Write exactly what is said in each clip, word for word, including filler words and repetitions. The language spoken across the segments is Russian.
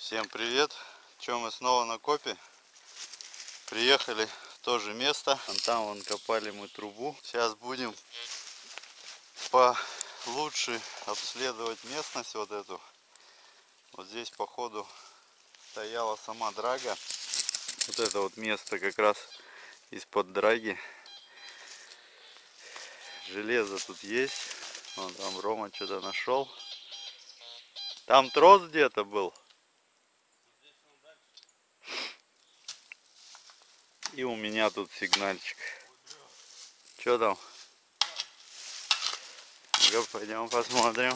Всем привет! Че, мы снова на копе. Приехали в то же место. Вон там вон копали мы трубу. Сейчас будем получше обследовать местность вот эту. Вот здесь походу стояла сама драга. Вот это вот место как раз из-под драги. Железо тут есть. Вон там Рома что-то нашел. Там трос где-то был. И у меня тут сигнальчик. Что там? Ну-ка, пойдем посмотрим.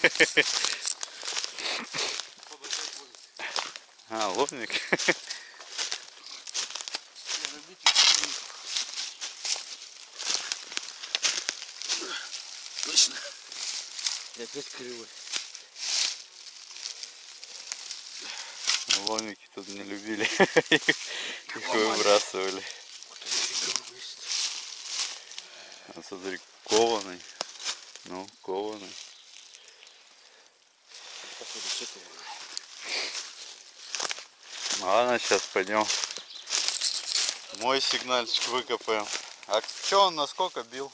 А, лобник. Точно. И опять кривой. Ломики тут не любили. Их выбрасывали. А смотри, кованый. Ну, кованый. Походу, все кованый. Ладно, сейчас пойдем. Мой сигнальчик выкопаем. А что он насколько бил?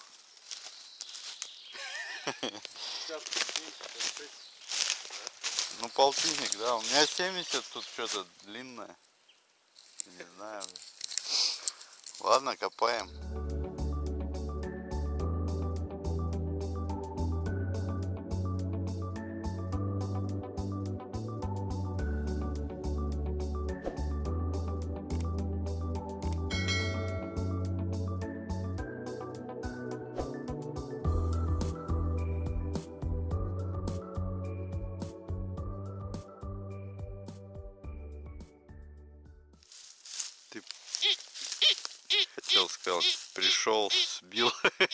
Ну, полтинник, да. У меня семьдесят, тут что-то длинное. Не знаю. Ладно, копаем. Ты хотел сказать, пришел, сбил.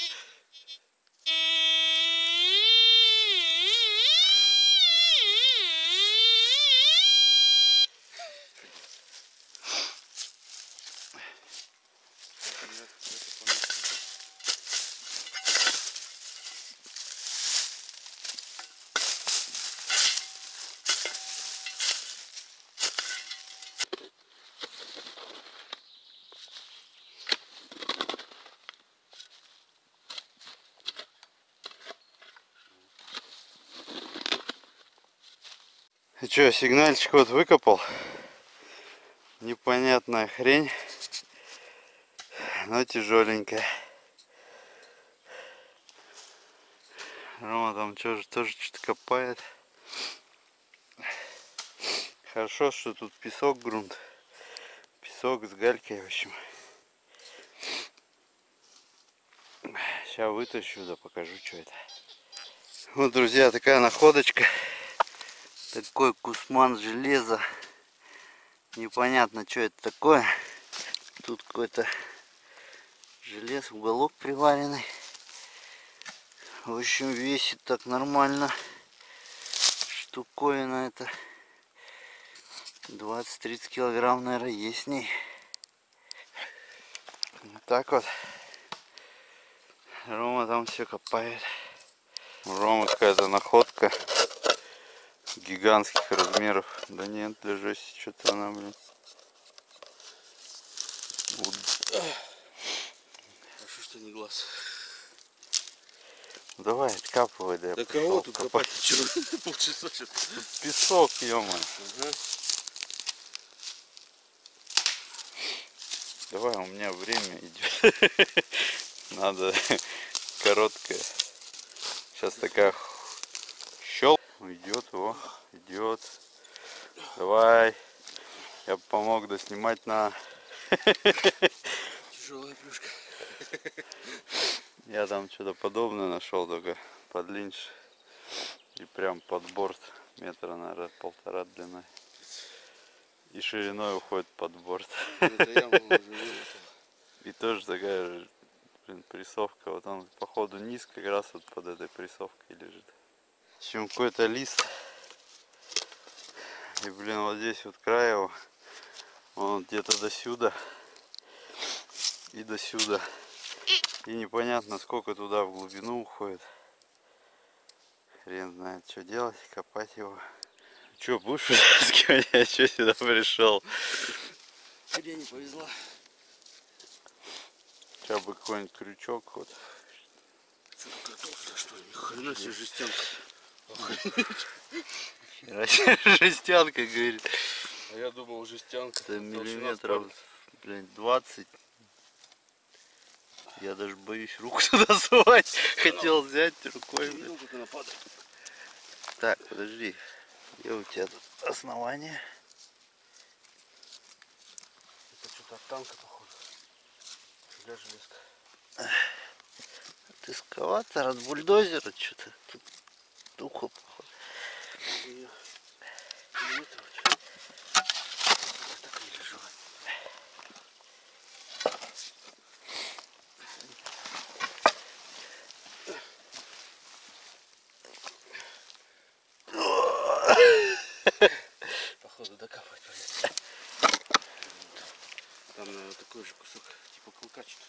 И что, сигнальчик вот выкопал. Непонятная хрень, но тяжеленькая. Рома там что, тоже что-то копает. Хорошо, что тут песок, грунт. Песок с галькой, в общем. Сейчас вытащу, да покажу, что это. Вот, друзья, такая находочка. Такой кусман железа. Непонятно, что это такое. Тут какой-то желез, уголок приваренный. В общем, весит так нормально. Штуковина это двадцать-тридцать килограмм, наверное, есть с ней. Вот так вот. Рома там все копает. У Ромы какая-то находка гигантских размеров. Да нет, для жести что-то она, блин. Хорошо, что не глаз. Давай, откапывай, да я Да пошел кого тут копать. копать? Че? Полчаса сейчас. Тут песок, ё-моё. Ага. Давай, у меня время идет. Надо короткое. Сейчас такая щелк. Идет, о, идет. Давай. Я помог доснимать на. Тяжелая плюшка. Я там что-то подобное нашел, только подлиннее. И прям под борт. Метра, наверное, полтора длиной. И шириной уходит под борт. Это я уже видел. И тоже такая же, блин, прессовка. Вот он, походу, низ как раз вот под этой прессовкой лежит. В общем, какой-то лист. И, блин, вот здесь вот край его. Он где-то до сюда. И до сюда. И непонятно, сколько туда в глубину уходит. Хрен знает, что делать, копать его. Че, будешь вытаскивать? Я че сюда пришел? Тебе не повезло. Сейчас бы какой-нибудь крючок вот. Что такая толстая, что ли? Ни хрена себе жестянка. Жестянка, говорит. А я думал, жестянка. Это миллиметров, блин, двадцать. Я даже боюсь руку туда совать. Хотел взять рукой. Видел, как она падает? Так, подожди. Где у тебя тут основание? Это что-то от танка, походу. Для железка. От эскаватора, от бульдозера что-то. Тут духу, походу. Ее переметывать. Так и лежала. Походу докапывать придется. Там, наверное, такой же кусок, типа клыка что-то.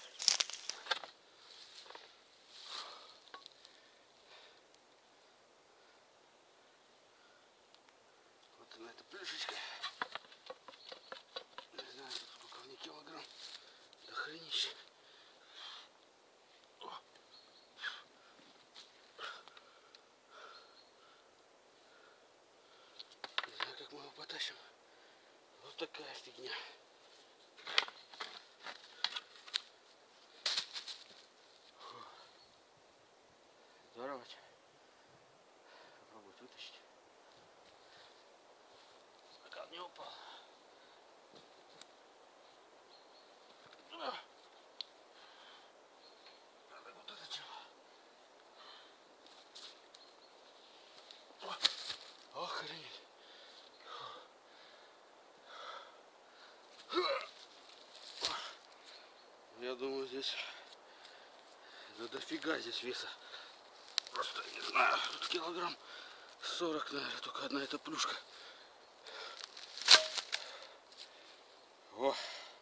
Вот она, эта плюшечка. Не знаю, тут сколько в ней килограмм. Да хренище. Не знаю, как мы его потащим. Вот такая фигня. Здорово. Попробовать вытащить. Пока он не упал. Надо вот это чего. Охренеть. Я думаю, здесь да дофига здесь веса. Просто не знаю, тут килограмм сорок, наверное, только одна эта плюшка. О!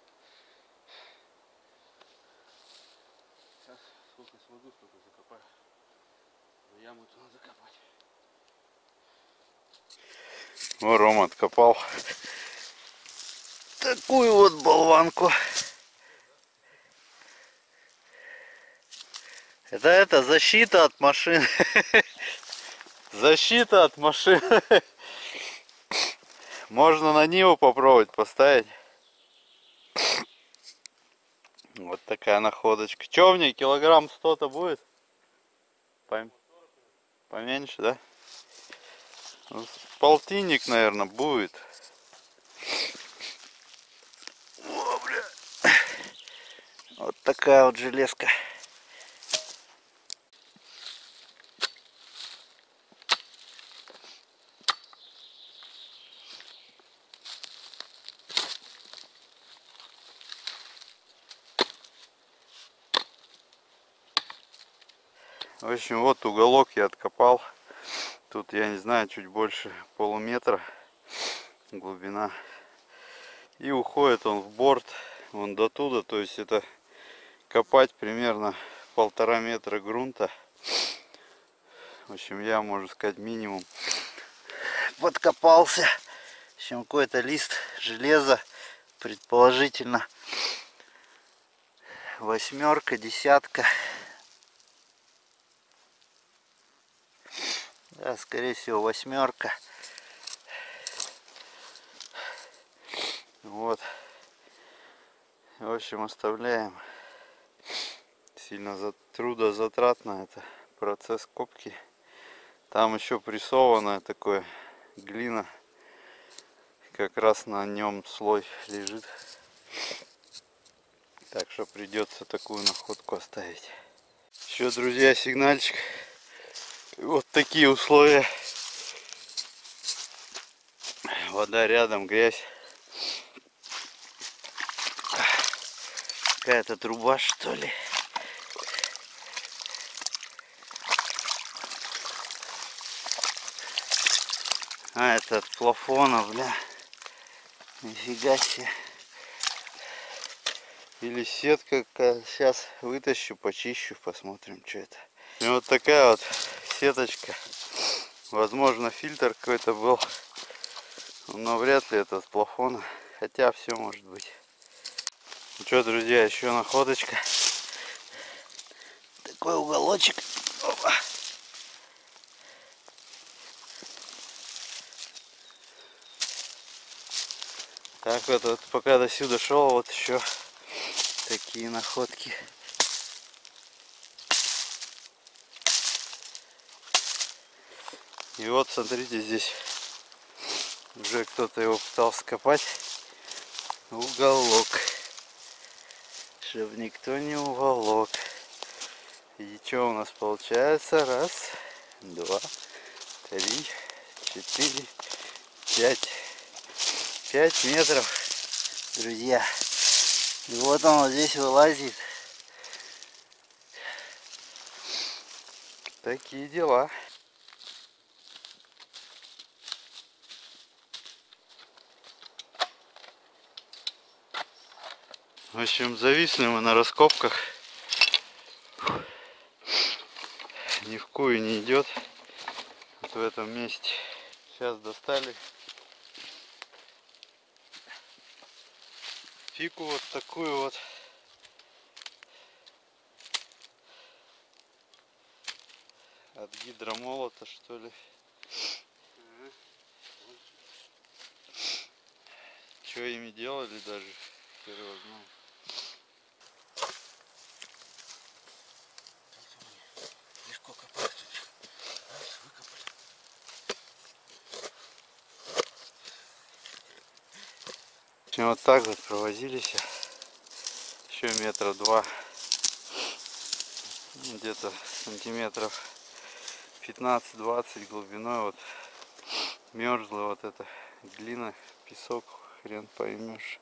Сейчас сколько смогу, столько закопаю. Но яму эту надо закопать. О, Рома откопал такую вот болванку. Это это защита от машин. Защита от машин. Можно на Ниву попробовать поставить. Вот такая находочка. Че в ней? Килограмм сто-то будет? Пом... Поменьше, да? Ну, полтинник, наверное, будет. О, бля. Вот такая вот железка. В общем, вот уголок я откопал. Тут, я не знаю, чуть больше полуметра глубина. И уходит он в борт, вон до туда. То есть это копать примерно полтора метра грунта. В общем, я, можно сказать, минимум подкопался. В общем, какой-то лист железа, предположительно восьмерка, десятка. Да, скорее всего, восьмерка. Вот. В общем, оставляем. Сильно трудозатратно это процесс копки. Там еще прессованная такое глина. Как раз на нем слой лежит. Так что придется такую находку оставить. Еще, друзья, сигнальчик. Вот такие условия. Вода рядом, грязь. Какая-то труба, что ли. А, это от плафона, бля. Нифига себе. Или сетка какая. Сейчас вытащу, почищу, посмотрим, что это. И вот такая вот сеточка. Возможно, фильтр какой-то был. Но вряд ли это с плафона. Хотя все может быть. Ну что, друзья, еще находочка. Такой уголочек. Опа. Так вот, вот пока до сюда шел, вот еще такие находки. И вот смотрите, здесь уже кто-то его пытался копать. Уголок. Чтоб никто не уволок. И что у нас получается? Раз, два, три, четыре, пять. Пять метров, друзья. И вот он вот здесь вылазит. Такие дела. В общем, зависли мы на раскопках. Ни в кую не идет. Вот в этом месте. Сейчас достали фику вот такую вот. От гидромолота, что ли. Что ими делали даже, хер его знает. Легко копать. Выкопали. В общем, вот так вот провозились. Еще метра два. Где-то сантиметров пятнадцать-двадцать глубиной. Вот мерзла вот эта глина, песок, хрен поймешь.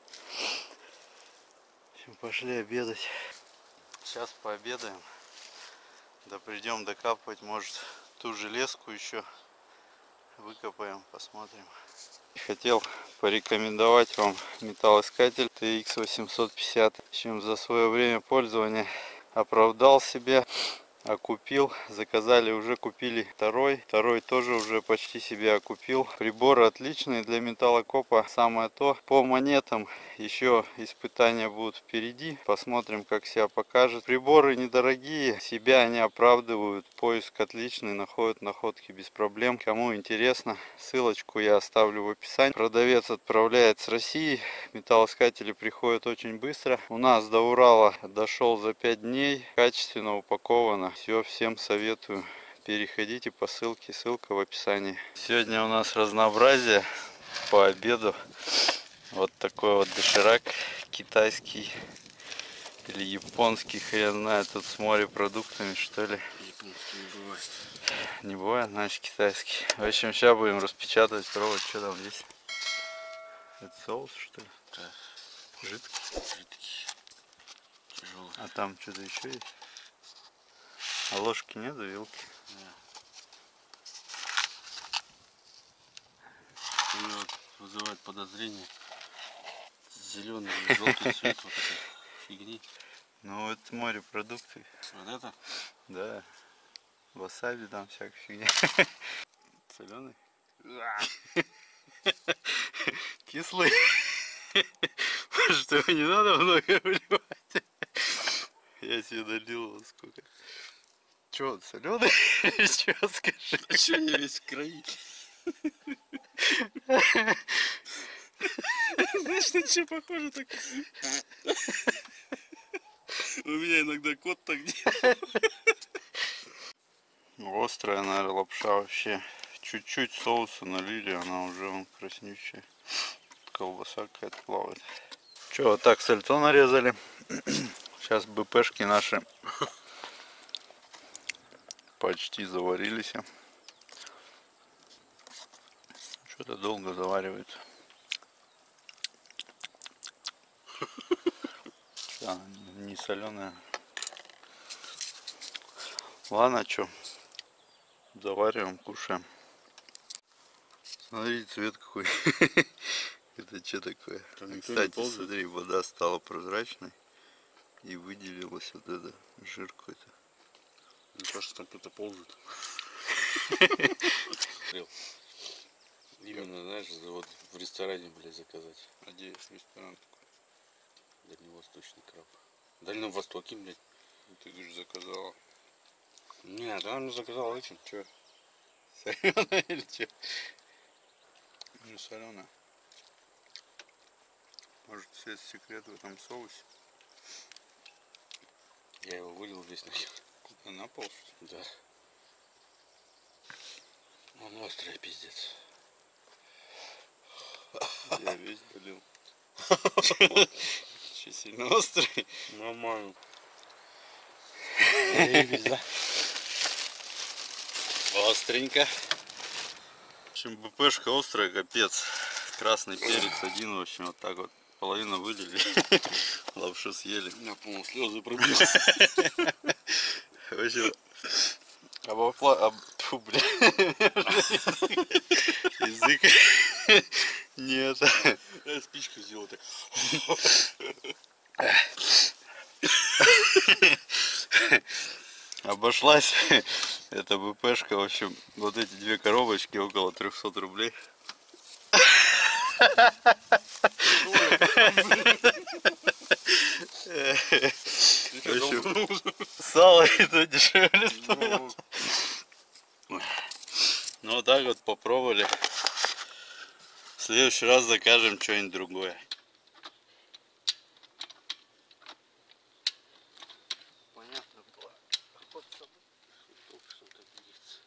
В общем, пошли обедать. Сейчас пообедаем. Да придем докапывать, может, ту железку еще выкопаем, посмотрим. Хотел порекомендовать вам металлоискатель тэ икс восемьсот пятьдесят. Чем за свое время пользования оправдал себя. Окупил, заказали, уже купили второй, второй тоже уже почти себя окупил. Прибор отличный для металлокопа, самое то. По монетам еще испытания будут впереди, посмотрим, как себя покажет. Приборы недорогие, себя они оправдывают, поиск отличный, находят находки без проблем. Кому интересно, ссылочку я оставлю в описании. Продавец отправляет с России, металлоискатели приходят очень быстро. У нас до Урала дошел за пять дней, качественно упаковано. Все, всем советую. Переходите по ссылке, ссылка в описании. Сегодня у нас разнообразие по обеду. Вот такой вот доширак китайский или японский, хрен знает, тут с морепродуктами, что ли. Японский не бывает. Не бывает, значит китайский. В общем, сейчас будем распечатывать, пробовать, что там здесь. Это соус, что ли? Да. Жидкий. Жидкий. Тяжелый. А там что-то еще есть? А ложки нету, вилки? Да. У меня вот вызывает подозрение. Зеленый и желтый цвет вот этой фигни. Ну это морепродукты. Вот это? Да. Васаби там всякая фигня. Соленый? Кислый. Что не надо много вливать. Я себе долил вот сколько. Че, он соленый? Че, скажи? А что я весь в крови? Знаешь, на что похоже так? У меня иногда кот так делает. Острая, наверное, лапша вообще. Чуть-чуть соуса налили, она уже вон краснючая. Колбаса какая-то плавает. Че, вот так сальцо нарезали. Сейчас БПшки наши почти заварились. Что-то долго заваривается. Да, не соленая. Ладно, что, завариваем, кушаем. Смотрите, цвет какой. Это что такое? Кстати, смотри, вода стала прозрачной и выделилась вот это жир какой-то. Мне кажется, там кто-то ползает. Именно, знаешь, вот в ресторане, блядь, заказать. А где есть ресторан такой? Дальневосточный краб. В Дальнем Востоке, блядь. Ты же заказала. Нет, она мне заказала этим. Че? Соленая или че? Не соленая. Может, весь секрет в этом соусе? Я его вылил весь нахер. Куда, на пол, что ли? Да. Он острый, пиздец. Я весь долил. Че, сильно острый? Нормально. Заебись, да? Остренько. В общем, БПшка острая, капец. Красный перец один, в общем, вот так вот. Половину вылили. Лапшу съели. У меня, по-моему, слезы пробили. В общем, обопла... Об... Фу, бля. Язык. Нет. Я спичку сделал так. Обошлась эта БПшка, в общем, вот эти две коробочки около трёхсот рублей. В общем, сало и то дешевле стоит. Ну вот так вот попробовали. В следующий раз закажем что-нибудь другое. Понятно было. Охота собой. Что так делится.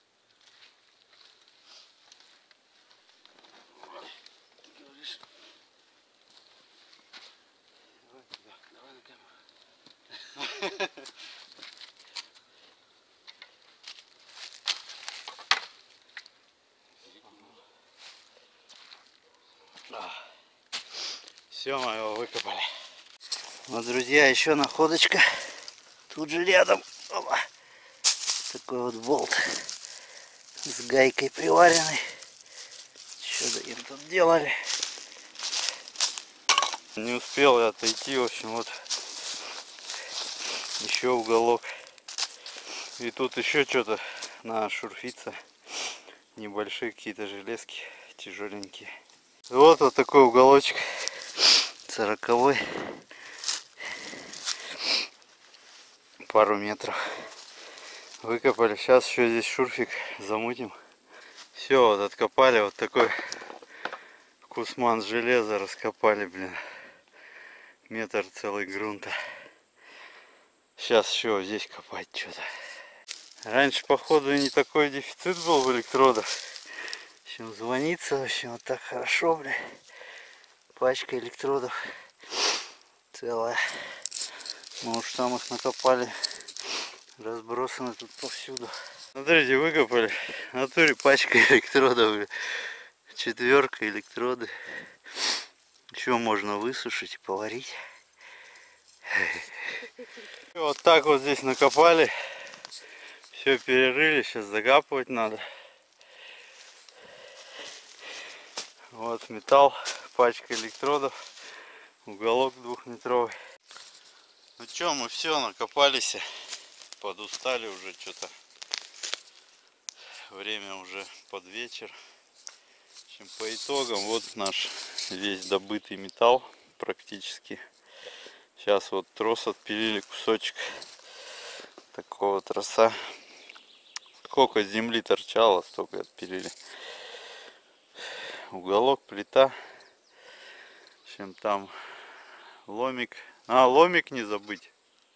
Говоришь. Давай туда. Давай на камеру. Все, мы его выкопали. Вот, друзья, еще находочка. Тут же рядом. Опа. Такой вот болт с гайкой приваренный. Что-то им тут делали. Не успел я отойти, в общем, вот еще уголок. И тут еще что-то на шурфиться. Небольшие какие-то железки, тяжеленькие. Вот вот такой уголочек. Сороковой. Пару метров. Выкопали. Сейчас еще здесь шурфик замутим. Все, вот откопали. Вот такой кусман железа раскопали, блин. Метр целый грунта. Сейчас еще здесь копать что-то. Раньше, походу, не такой дефицит был в электродах. В общем, звонится, в общем, вот так хорошо, бля. Пачка электродов целая. Мы уж там их накопали. Разбросаны тут повсюду. Смотрите, выкопали. В натуре пачка электродов, бля. Четверка электроды. Еще можно высушить и поварить. Вот так вот здесь накопали. Все перерыли, сейчас закапывать надо. Вот металл, пачка электродов, уголок двухметровый. Ну что, мы все накопались, подустали уже что-то. Время уже под вечер. В общем, по итогам вот наш весь добытый металл практически. Сейчас вот трос отпилили, кусочек такого троса. Сколько земли торчало, столько отпилили. Уголок, плита. В общем, там ломик. А, ломик не забыть.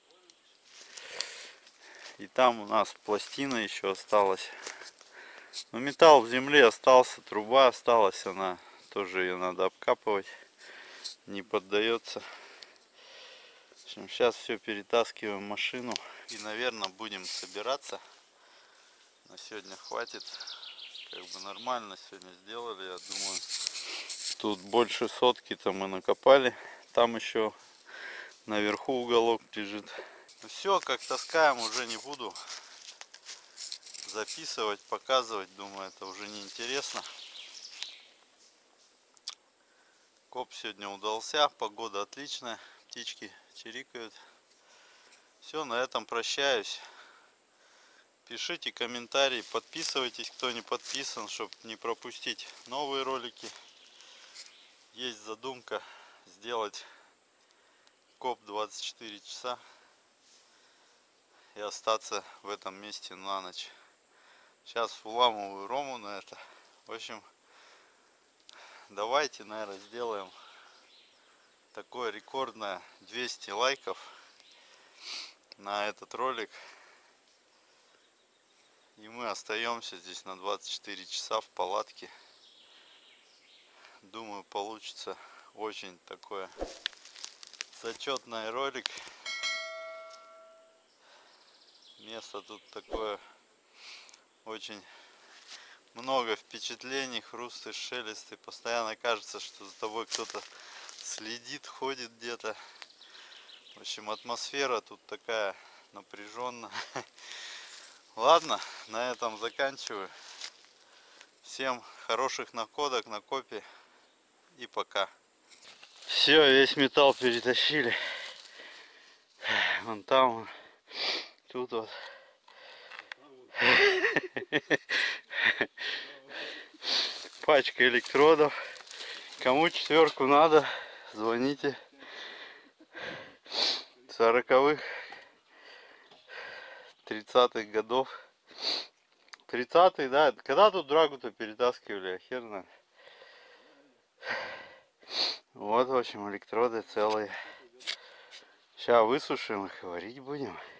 И там у нас пластина еще осталась. Но металл в земле остался, труба осталась, она тоже ее надо обкапывать. Не поддается. В общем, сейчас все перетаскиваем в машину. И, наверное, будем собираться. На сегодня хватит. Как бы нормально сегодня сделали, я думаю. Тут больше сотки-то мы накопали. Там еще наверху уголок лежит. Все, как таскаем, уже не буду записывать, показывать. Думаю, это уже не интересно. Коп сегодня удался, погода отличная, птички чирикают. Все, на этом прощаюсь. Пишите комментарии, подписывайтесь, кто не подписан, чтобы не пропустить новые ролики. Есть задумка сделать коп двадцать четыре часа и остаться в этом месте на ночь. Сейчас вламываю Рому на это. В общем, давайте, наверное, сделаем такое рекордное двести лайков на этот ролик. И мы остаемся здесь на двадцать четыре часа в палатке. Думаю, получится очень такой зачетный ролик. Место тут такое очень много впечатлений, хрусты, шелесты. Постоянно кажется, что за тобой кто-то следит, ходит где-то. В общем, атмосфера тут такая напряженная. Ладно, на этом заканчиваю. Всем хороших находок на копе и пока. Все, весь металл перетащили. Вон там, тут вот. Пачка электродов. Кому четверку надо, звоните. Сороковых, тридцатых годов. Тридцатые, да. Когда тут драгу-то перетаскивали, хер знает. Вот, в общем, электроды целые. Сейчас высушим их и варить будем.